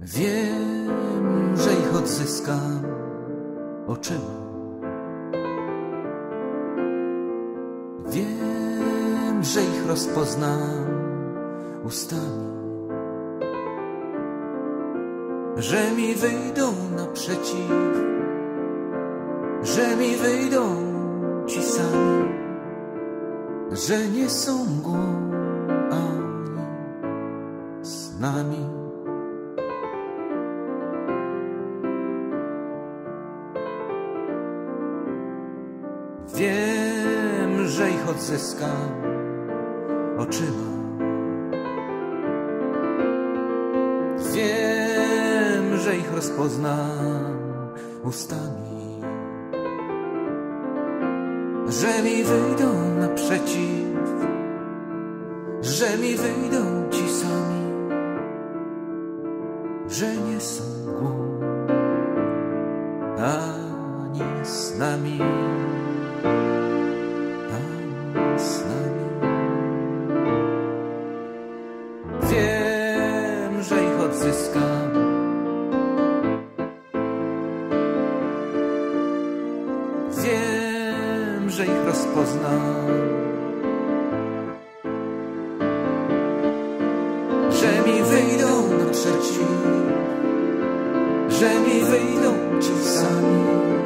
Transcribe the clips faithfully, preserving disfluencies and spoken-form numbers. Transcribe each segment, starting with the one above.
Wiem, że ich odzyskam oczyma. Wiem, że ich rozpoznam ustami, że mi wyjdą naprzeciw, że mi wyjdą ci sami, że nie są mgłą ani z nami. Wiem, że ich odzyskam oczyma. Wiem, że ich rozpoznam ustami, że mi wyjdą naprzeciw, że mi wyjdą ci sami, że nie są mgłą ani z nami. Wiem, że ich odzyskam. Wiem, że ich rozpoznam, że mi wyjdą naprzeciw, że mi wyjdą ci sami,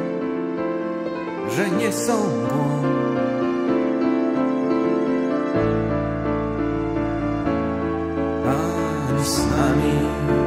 że nie są mgłą ani z nami.